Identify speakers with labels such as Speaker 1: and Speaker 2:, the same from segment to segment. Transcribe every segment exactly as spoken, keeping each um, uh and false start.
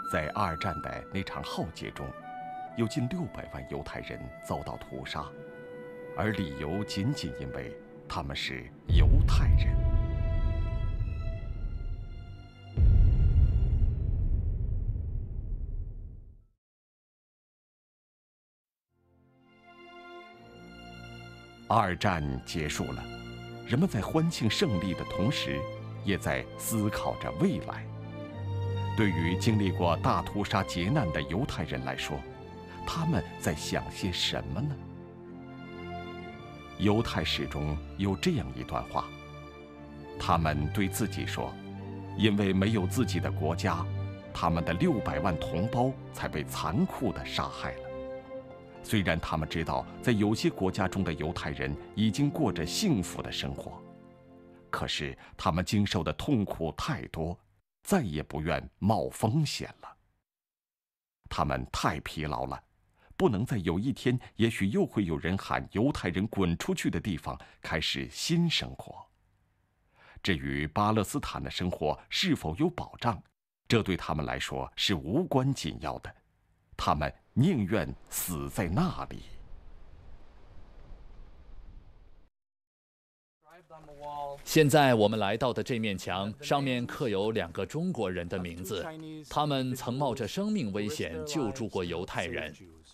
Speaker 1: 在二战的那场浩劫中，有近六百万犹太人遭到屠杀，而理由仅仅因为他们是犹太人。二战结束了，人们在欢庆胜利的同时，也在思考着未来。对于经历过大屠杀劫难的犹太人来说，他们在想些什么呢？犹太史中有这样一段话，他们对自己说，因为没有自己的国家，他们的六百万同胞才被残酷地杀害了。虽然他们知道在有些国家中的犹太人已经过着幸福的生活，可是他们经受的痛苦太多，再也不愿冒风险了。他们太疲劳了，不能在有一天也许又会有人喊犹太人滚出去的地方开始新生活。至于巴勒斯坦的生活是否有保障，这对他们来说是无关紧要的，他们宁愿死在那里。
Speaker 2: 现在我们来到的这面墙上面刻有两个中国人的名字，他们曾冒着生命危险救助过犹太人。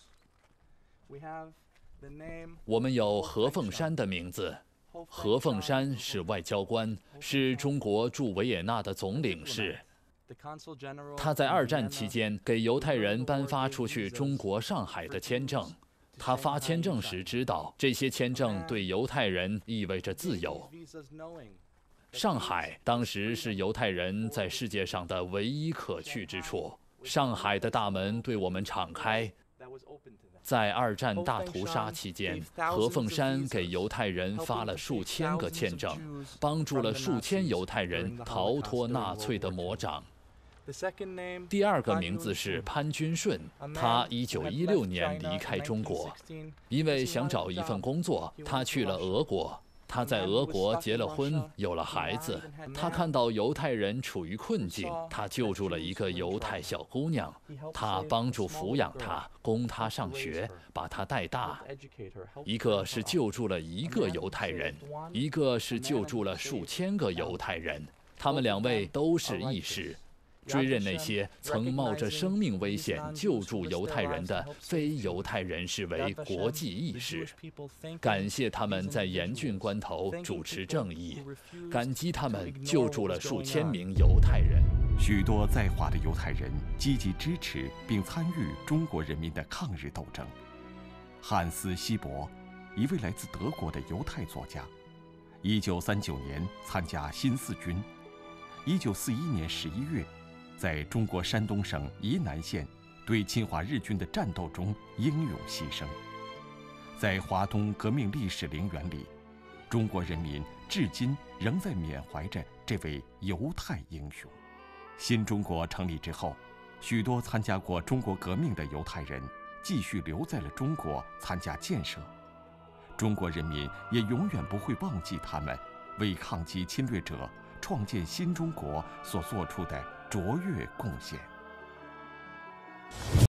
Speaker 2: 我们有何凤山的名字，何凤山是外交官，是中国驻维也纳的总领事。他在二战期间给犹太人颁发出去中国上海的签证。他发签证时知道，这些签证对犹太人意味着自由。上海当时是犹太人在世界上的唯一可去之处，上海的大门对我们敞开。在二战大屠杀期间，何凤山给犹太人发了数千个签证，帮助了数千犹太人逃脱纳粹的魔掌。第二个名字是潘君顺，他一九一六年离开中国，因为想找一份工作，他去了俄国。他在俄国结了婚，有了孩子。他看到犹太人处于困境，他救助了一个犹太小姑娘，他帮助抚养她，供她上学，把她带大。一个是救助了一个犹太人，一个是救助了数千个犹太人。他们两位都是义士。追认那些曾冒着生命危险救助犹太人的非犹太人士为国际义士，感谢他们在严峻关头主持正义，感激他们救助了数千名犹太人。
Speaker 1: 许多在华的犹太人积极支持并参与中国人民的抗日斗争。汉斯·希伯，一位来自德国的犹太作家，一九三九年参加新四军，一九四一年十一月。在中国山东省沂南县对侵华日军的战斗中英勇牺牲。在华东革命历史陵园里，中国人民至今仍在缅怀着这位犹太英雄。新中国成立之后，许多参加过中国革命的犹太人继续留在了中国参加建设。中国人民也永远不会忘记他们为抗击侵略者、创建新中国所做出的卓越贡献。